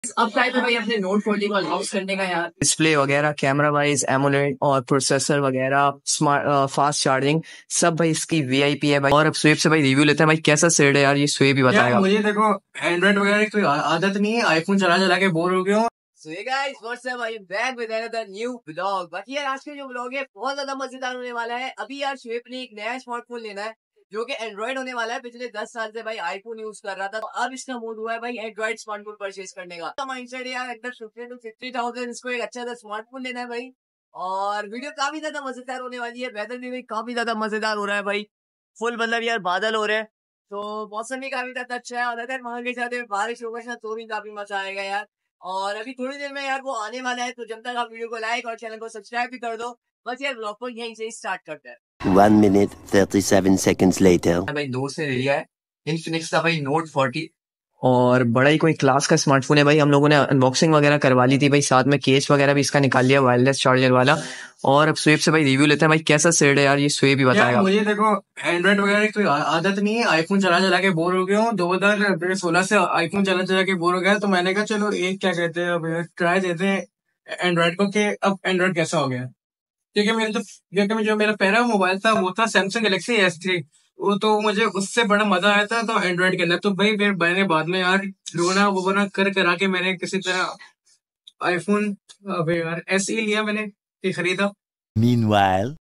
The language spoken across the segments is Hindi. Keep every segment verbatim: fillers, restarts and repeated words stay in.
अब टाइम है भाई अपने नोट फोर्टी को अनबॉक्स करने का यार। डिस्प्ले वगैरह, कैमरा वाइज, एमोलेड और प्रोसेसर वगैरह, स्मार्ट फास्ट चार्जिंग, सब भाई इसकी वीआईपी है भाई। और अब स्वेप से भाई रिव्यू लेते हैं भाई, कैसा सेट है यार ये, स्वेप ही बताएगा। मुझे देखो एंड्रॉइड वगैरह की कोई आदत नहीं है, आईफोन चला चला के बोर हो गया हूँ। So hey guys, what's up? I am back with another new vlog. बाकी यार आज का जो vlog है बहुत ज्यादा मजेदार होने वाला है। अभी यार श्वेप ने एक नया स्मार्टफोन लेना है जो कि एंड्रॉइड होने वाला है। पिछले दस साल से भाई आईफोन यूज कर रहा था, तो अब इसका मूड हुआ है भाई एंड्रॉइड स्मार्टफोन परचेज करने का। तो माइंडसेट यार एकदम फिफ्टी टू सिक्सटी थाउजेंड इसको एक अच्छा सा स्मार्टफोन लेना है भाई। और वीडियो काफी ज्यादा मजेदार होने वाली है। वेदर भी भाई काफी ज्यादा मजेदार हो रहा है भाई, फुल मतलब यार बादल हो रहे हैं, तो मौसम भी काफी ज्यादा अच्छा है। और अगर वहां के साथ बारिश होगा तो भी काफी मजा आएगा यार। और अभी थोड़ी देर में यार वो आने वाला है, तो जब तक आप वीडियो को लाइक और चैनल को सब्सक्राइब भी कर दो। बस यार व्लॉग को यहीं से स्टार्ट करते हैं। One minute thirty-seven seconds later. भाई दो से लिया है इन्फिनिक्स का भाई नोट फोर्टी, और बड़ा ही कोई क्लास का स्मार्टफोन है भाई। हम लोगों ने अनबॉक्सिंग वगैरह करवा ली थी भाई, साथ में केस वगैरह भी इसका निकाल लिया, वायरलेस चार्जर वाला। और अब स्वेप से भाई रिव्यू लेते हैं भाई, कैसा सेट है यार ये, स्वेप ही बताएगा। मुझे देखो एंड्रॉइड वगैरह की कोई आदत नहीं है, आईफोन चला चला के बोर हो गया हूँ। दो हजार सोलह से आईफोन चला चला के बोर हो गया, तो मैंने कहा चलो एक क्या कहते हैं ट्राई देते हैं एंड्रॉइड को कि अब एंड्रॉइड कैसा हो गया। क्योंकि मेरे तो क्योंकि जो मेरा पहला मोबाइल था वो था सैमसंग गैलेक्सी एस थ्री, वो तो मुझे उससे बड़ा मजा आया था तो एंड्रॉइड के अंदर। तो भाई मेरे मैंने बाद में यार रोना वो बना कर करा के मैंने किसी तरह आईफोन अबे यार एस ई लिया, मैंने ये खरीदा। Meanwhile.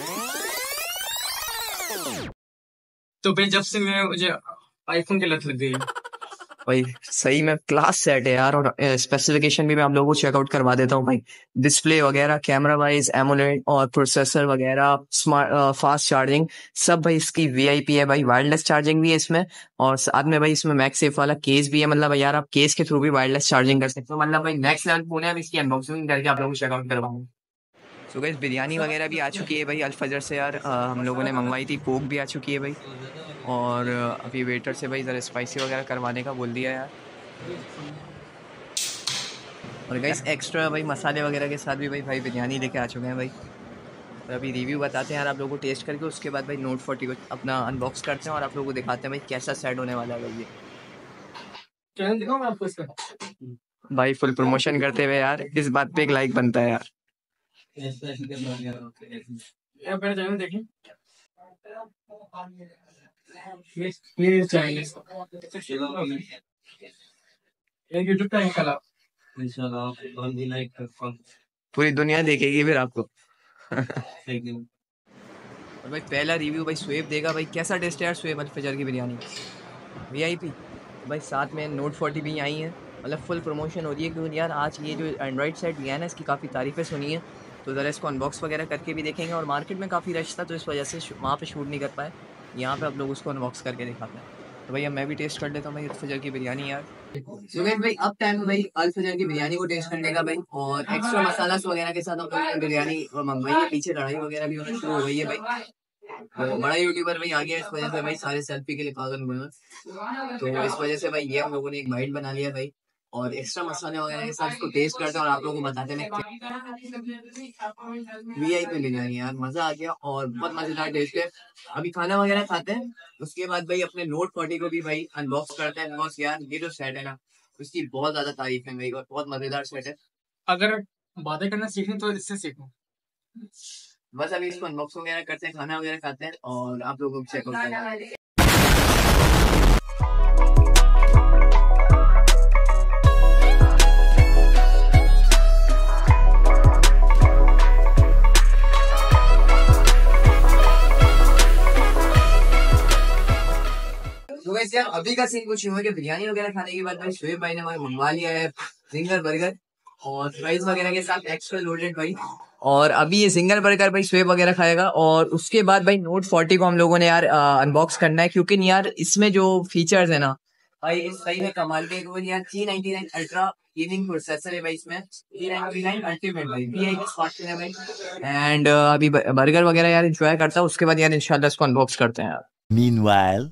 तो भाई जब से मैं मुझे आईफोन की लत लग गई भाई सही में क्लास सेट है यार। और स्पेसिफिकेशन भी मैं आप लोगों को चेकआउट करवा देता हूँ भाई। डिस्प्ले वगैरह, कैमरा वाइज, एमोलेड और प्रोसेसर वगैरह, स्मार्ट फास्ट चार्जिंग, सब भाई इसकी वीआईपी है भाई। वायरलेस चार्जिंग भी है इसमें, और साथ में भाई इसमें मैगसेफ वाला केस भी है। मतलब यार आप केस के थ्रू भी वायरलेस चार्जिंग कर सकते हो। मतलब भाई नेक्स्ट लेवल फोन है। अब इसकी अनबॉक्सिंग करके आप लोगों को चेकआउट करवाऊंगा। सो गाइस बिरयानी वगैरह भी आ चुकी है भाई अल-फजर से यार। आ, हम लोगों ने मंगवाई थी, कोक भी आ चुकी है भाई। और अभी वेटर से भाई ज़रा स्पाइसी वगैरह करवाने का बोल दिया यार। और गाइस एक्स्ट्रा भाई मसाले वगैरह के साथ भी भाई भाई बिरयानी लेके आ चुके हैं भाई। और अभी रिव्यू बताते हैं यार आप लोगों को टेस्ट करके, उसके बाद भाई नोट फोर्टी को अपना अनबॉक्स करते हैं और आप लोगों को दिखाते हैं भाई कैसा सेट होने वाला है भाई ये। भाई फुल प्रमोशन करते हुए यार, इस बात पे एक लाइक बनता है यार। देखें ये चाइनीज यूट्यूब का निकला, पूरी दुनिया देखेगी फिर आपको। और भाई पहला रिव्यू भाई स्वेप देगा भाई, कैसा टेस्ट है यार स्वेप अल-फजर की बिरयानी वीआईपी। भाई साथ में नोट फोर्टी भी आई है, मतलब फुल प्रमोशन हो रही है। क्योंकि यार आज ये जो एंड्रॉइड सेट लिया है ना, इसकी काफ़ी तारीफ़ें सुनी है, तो ज़रा इसको अनबॉक्स वगैरह करके भी देखेंगे। और मार्केट में काफ़ी रश था तो इस वजह से वहाँ पे शूट नहीं कर पाए, यहाँ पे आप लोग उसको अनबॉक्स करके दिखाते हैं। तो भैया मैं भी टेस्ट कर लेता हूँ भाई अल-फजर की बिरयानी यार। So guys, भाई अब टाइम है भाई अल-फजर की बिरयानी को टेस्ट करने का भाई। और एक्स्ट्रा मसाला वगैरह के साथ हम लोगों ने बिरयानी मंगवाई है। पीछे लड़ाई वगैरह भी होना शुरू हो गई है भाई, तो बड़ा यूट्यूबर भाई आ गया, इस वजह से भाई सारे सेल्फी के लिए पागल हुए हैं। तो इस वजह से भाई ये हम लोगों ने एक बाइट बना लिया भाई, और एक्स्ट्रा मसाले वगैरह के साथ इसको टेस्ट करते हैं और आप लोगों को बताते हैं वीआईपी बिरयानी यार। मजा आ गया और बहुत मजेदार टेस्ट है। अभी खाना वगैरह खाते हैं, उसके बाद भाई अपने नोट फोर्टी को भी भाई अनबॉक्स करते हैं। बिकॉज यार ये जो सेट है ना, उसकी बहुत ज्यादा तारीफ है भाई, और बहुत मजेदार सेट है। अगर बातें करना सीखनी तो इससे सीखो। बस अभी इसको अनबॉक्स वगैरह करते हैं, खाना वगैरह खाते हैं और आप लोगों को चेकआउट करते हैं। तो वैसे यार अभी का सीन कुछ हुआ कि बिरयानी वगैरह खाने के बाद भाई शुएब भाई ने हमें मंगवा लिया है सिंगल बर्गर और फ्राइज वगैरह के साथ एक्स्ट्रा लोडेड भाई। और अभी ये सिंगल बर्गर भाई शुएब वगैरह खाएगा, और उसके बाद भाई नोट फोर्टी को हम लोगों ने यार अनबॉक्स करना है। क्योंकि यार इसमें जो फीचर्स है ना भाई, इस सही में कमाल के। यार three ninety nine ultra gaming processor है भाई इसमें, थ्री नाइनटी नाइन अल्टीमेट भाई वी आई स्मार्ट है भाई। एंड अभी बर्गर वगैरह यार एंजॉय करता है, उसके बाद यार इंशाल्लाह इसको अनबॉक्स करते हैं यार। Meanwhile.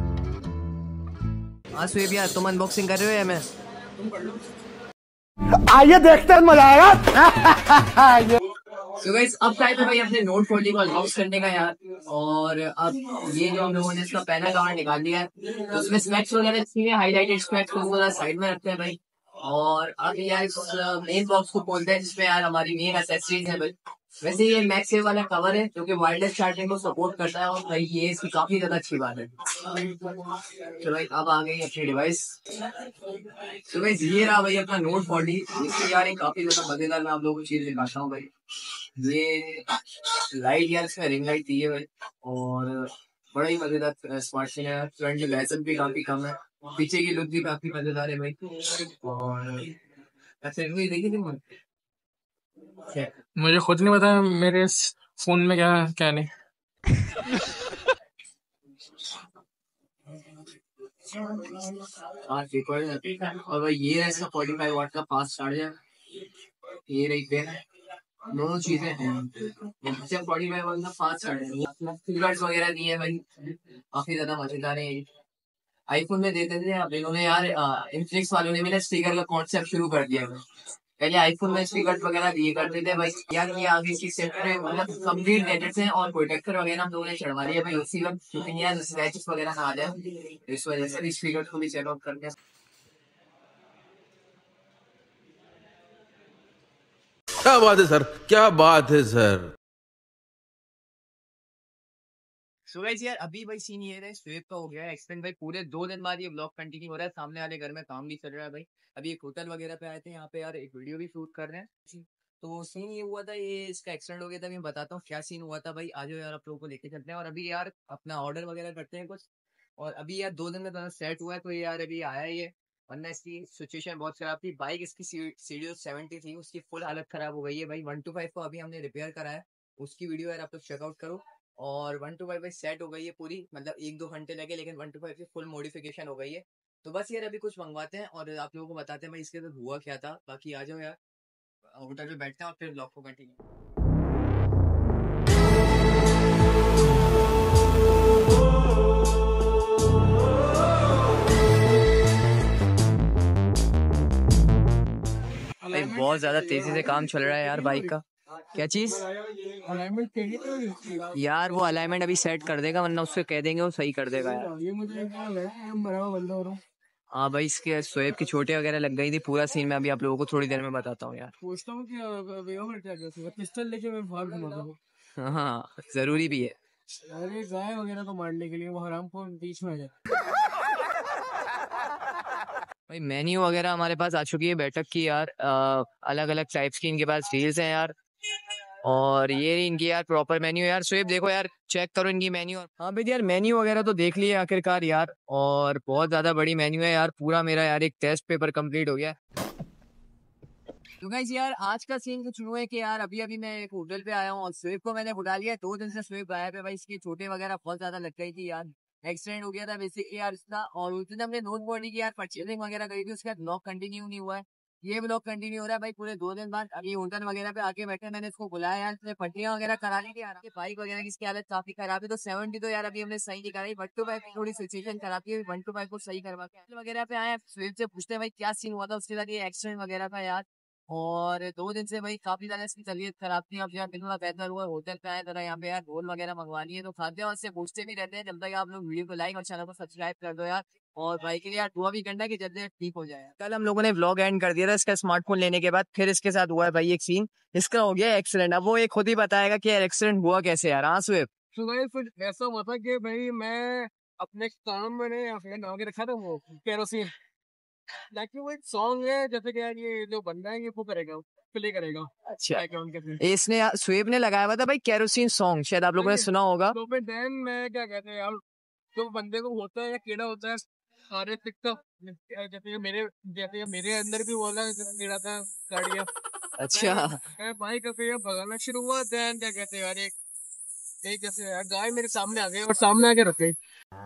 हाँ शुएब यार तुम अनबॉक्सिंग कर रहे हो या मैं? आइए देखते हैं मजा आएगा। So guys, अब टाइम है भाई अपने नोट फोर्टी को अनबॉक्स करने का यार। और अब ये जो हम लोगों ने इसका पैनल कवर निकाल दिया है, तो उसमें स्पेक्स वगैरह थी, हाईलाइटेड स्पेक्स को साइड में रखते हैं भाई। और अब यार इस मेन बॉक्स को खोलते हैं जिसमें यार हमारी मेन एक्सेसरीज है भाई। वैसे ये मैक्सवेव वाला कवर है जो कि वायरलेस चार्जिंग को सपोर्ट करता है, और भाई ये इसकी काफी ज्यादा अच्छी बात है। चलो भाई अब आ गई अपनी डिवाइस। तो भाई ये रहा भाई अपना नोट फोर्टी। इसकी यार एक काफी ज्यादा मजेदार मैं आप लोगों को चीज दिखाता हूँ भाई। ये लाइट यार इसमें रिंग लाइट दी है भाई, और बड़ा ही मजेदार स्मार्टफोन है। फ्रंट की बैटरी भी काफी कम है, पीछे की लुक भी काफी मजेदार है भाई। और ऐसे देखिए मुझे खुद नहीं पता मेरे इस फोन में क्या क्या नहीं। और भाई ये रहा इसका फोर्टी फाइव वाट का फास्ट चार्जर। ये रही पेन, दोनों चीजें हैं। फोर्टी फाइव वाट का फास्ट चार्जर, स्पीकर्स वगैरह दिए भाई, काफी ज्यादा मजेदार है। आईफोन में देते थे अब इन्होंने यार इन्फिनिक्स वालों ने भी ना स्पीकर का कॉन्सेप्ट शुरू कर दिया है। पहले आईफोन में स्पीकर वगैरह दिए करते थे भाई, यार ये आगे की सेफ्टी मतलब कंप्लीट गैजेट्स हैं और प्रोटेक्टर वगैरह हम लोगों ने चढ़वा लिया भाई उसी वक्त, क्योंकि यार स्क्रैचेस वगैरह ना आ जाए, इस वजह से भी स्पीकर को भी चेक आउट करके। क्या बात है सर, क्या बात है सर। सो गाइस यार अभी भाई सीन ये है, स्वेप का हो गया है एक्सटेंड भाई। पूरे दो दिन बाद ये ब्लॉग कंटिन्यू हो रहा है, सामने वाले घर में काम भी चल रहा है भाई। अभी एक होटल वगैरह पे आए थे, यहाँ पे यार एक वीडियो भी शूट कर रहे हैं। तो सीन ये हुआ था, ये इसका एक्सटेंड हो गया था। मैं बताता हूँ क्या सीन हुआ था भाई, आज यार आप लोगों को लेके चलते हैं। और अभी यार अपना ऑर्डर वगैरह करते हैं कुछ, और अभी यार दो दिन में सेट हुआ है, तो यार अभी आया है ये। वरना इसकी सिचुएशन बहुत खराब थी। बाइक इसकी सीडीओ सेवेंटी थी, उसकी फुल हालत खराब हो गई है भाई। वन टू फाइव को अभी हमने रिपेयर कराया, उसकी वीडियो यार आप लोग चेकआउट करो। और वन टू फाइव सेट हो गई है पूरी, मतलब एक दो घंटे लगे, लेकिन वन टू फाइव की फुल मॉडिफिकेशन हो गई है। तो बस यार अभी कुछ मंगवाते हैं और आप लोगों को बताते हैं भाई इसके अंदर हुआ क्या था। बाकी आ जाओ यार होटल पे बैठते हैं और फिर ब्लॉग को कंटिन्यू। भाई बहुत ज्यादा तेजी से काम चल रहा है यार बाइक का। क्या चीज यार, वो अलाइनमेंट अभी सेट कर देगा, वरना उससे कह देंगे वो सही कर देगा यार। ये मुझे हाँ भाई, इसके स्वेप की छोटे वगैरह लग गई थी, पूरा सीन मैं अभी आप लोगों को थोड़ी देर में बताता हूँ यार। पूछता हूँ कि पिस्टल लेके मैं बाहर घुमाता हूँ। हाँ जरूरी भी है। अरे गाय वगैरह को मारने के लिए वो हराम को बीच में आ जाए। भाई मेन्यू वगैरह हमारे पास आ चुकी है बैठक की यार, अलग अलग टाइप्स की इनके पास डील्स हैं यार। और ये इनकी यार प्रॉपर मेन्यू यार। स्वेप देखो यार, चेक करो इनकी मेन्यू। हाँ भाई यार मेन्यू वगैरह तो देख लिए आखिरकार यार, और बहुत ज्यादा बड़ी मेन्यू है यार। पूरा मेरा यार एक टेस्ट पेपर कंप्लीट हो गया। तो गाइस यार आज का सीन कुछ हुआ है कि यार अभी अभी मैं एक होटल पे आया हूँ और स्वेप को मैंने बुला लिया। दो दिन से स्वेप गायब है भाई, इसकी छोटे वगैरह बहुत ज्यादा लग गई थी यार, एक्सीडेंट हो गया था बेसिकली यार इसका। और उस दिन हमने नोट बॉडी की यार परचेजिंग वगैरह करी थी, उसके बाद ब्लॉग कंटिन्यू नहीं हुआ है। ये ब्लॉग कंटिन्यू हो रहा है भाई पूरे दो दिन बाद। अभी होटल वगैरह पे आके बैठे, मैंने इसको बुलाया यार, इसने पट्टियां वगैरह करा ली थी यार। बाइक वगैरह की इसकी हालत काफी खराब है, तो सेवेंटी तो यार अभी हमने सही नहीं कराई। वन टू फाइव की थोड़ी सिचुएशन खराब थी, वन टू फाइव को सही करवा के वगैरह पे आए। स्वेप से पूछते हैं भाई क्या सीन हुआ था, उसके बाद ये एक्सीडेंट वगैरह था यार। और दो दिन से भाई काफी ज्यादा इसकी तबीयत खराब थी। अब यार कितना बेहतर हुआ, होटल पे आए जरा यहाँ पे यार रोल वगैरह मंगवा लिए, तो खाते हैं और उससे पूछते भी रहते हैं। जब तक आप लोग वीडियो को लाइक और चैनल को सब्सक्राइब कर दो यार, और भाई के लिए यार दुआ भी करना कि जल्दी ठीक हो जाए। कल हम लोगों ने व्लॉग एंड कर दिया था इसका स्मार्टफोन लेने के बाद, फिर इसके साथ हुआ है भाई एक सीन, इसका हो गया एक्सीडेंट। अब वो एक खुद ही बताएगा कि यार एक्सीडेंट हुआ कैसे यार। हाँ स्वेप, तो भाई फिर ऐसा हुआ था कि भाई मैं अपने काम मैंने लगा के रखा था वो केरोसिन, लेकिन वो एक सॉन्ग है जैसे कि यार ये जो बंदा है ये वो करेगा, प्ले करेगा। अच्छा इसने स्वेप ने लगाया हुआ था भाई केरोसिन सॉन्ग, शायद आप लोगों ने सुना होगा। तो फिर देन मैं क्या कहते हैं यार, तो बंदे को होता है या कीड़ा होता है सारे सिक्का, जैसे मेरे जैसे मेरे अंदर भी बोला कीड़ा था गाड़िया। अच्छा भाई का फिर भगाना शुरू हुआ, देन क्या कहते हैं यार एक एक जैसे यार गाय मेरे सामने आ गई और सामने आके रख गई।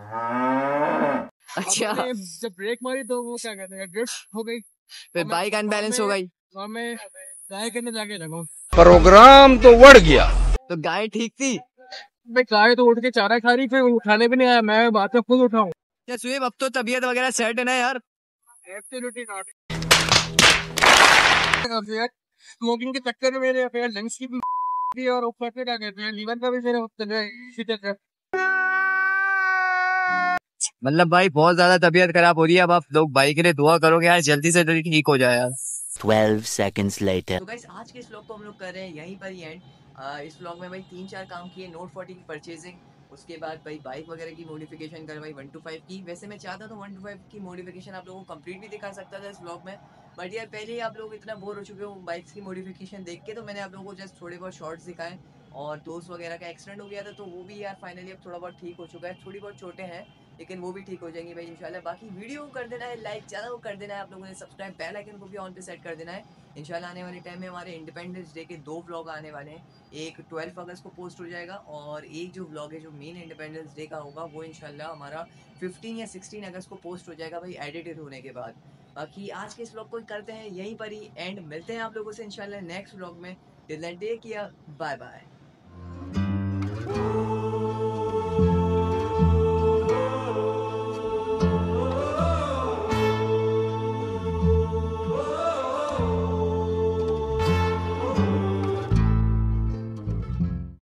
अच्छा जब ब्रेक मारी तो वो क्या कहते हैं ड्रिफ्ट हो गई, फिर बाइक अनबैलेंस हो गई। तो मैं गाय करने जाके लगा, प्रोग्राम तो बढ़ गया। तो गाय ठीक थी? मैं गाय तो उठ के चारा खा रही, फिर उठाने भी नहीं आया, मैं बात में खुद उठाऊं। क्या स्वेप अब तो तबीयत वगैरह सेट है ना यार? Absolutely not. स्मोकिंग के चक्कर में मेरे फिर लंग्स की भी और ऊपर से क्या कहते हैं लीवर का भी मेरे इसी चक्कर। मतलब भाई बहुत ज्यादा तबीयत खराब हो रही है। अब आप लोग भाई के लिए दुआ करोगे यार, जल्दी से जल्दी ठीक हो जाए यार। twelve seconds later. तो गाइस आज के इस व्लॉग को हम लोग कर रहे हैं यहीं पर ही एंड। इस व्लॉग में भाई तीन चार काम किए, नोट फोर्टी की परचेजिंग, उसके बाद भाई बाइक वगैरह की मॉडिफिकेशन करवाई वन टू फाइव की। वैसे मैं चाहता था वन टू फाइव की मॉडिफिकेशन आप लोगों को कंप्लीट भी दिखा सकता था इस व्लॉग में, बट यार पहले ही आप लोग इतना बोर हो चुके हो बाइक्स की मॉडिफिकेशन देख के, तो मैंने आप लोगों को जस्ट थोड़े बहुत शॉर्ट्स दिखाए। और दोस्त वगैरह का एक्सीडेंट हो गया था तो वो भी यार फाइनली अब थोड़ा बहुत ठीक हो चुका है। थोड़ी बहुत चोटें हैं लेकिन वो भी ठीक हो जाएंगी भाई इंशाल्लाह। बाकी वीडियो को कर देना है लाइक, चैनल को कर देना है आप लोगों ने सब्सक्राइब, बेल आइकन को भी ऑन पे सेट कर देना है। इंशाल्लाह आने वाले टाइम में हमारे इंडिपेंडेंस डे के दो व्लॉग आने वाले हैं। एक ट्वेल्व अगस्त को पोस्ट हो जाएगा और एक जो व्लॉग है जो मेन इंडिपेंडेंस डे का होगा वो इंशाल्लाह हमारा फिफ्टीन या सिक्सटीन अगस्त को पोस्ट हो जाएगा भाई एडिटेड होने के बाद। बाकी आज के इस व्लॉग को करते हैं यहीं पर ही एंड, मिलते हैं आप लोगों से इंशाल्लाह नेक्स्ट व्लॉग में। Till then take care, bye bye.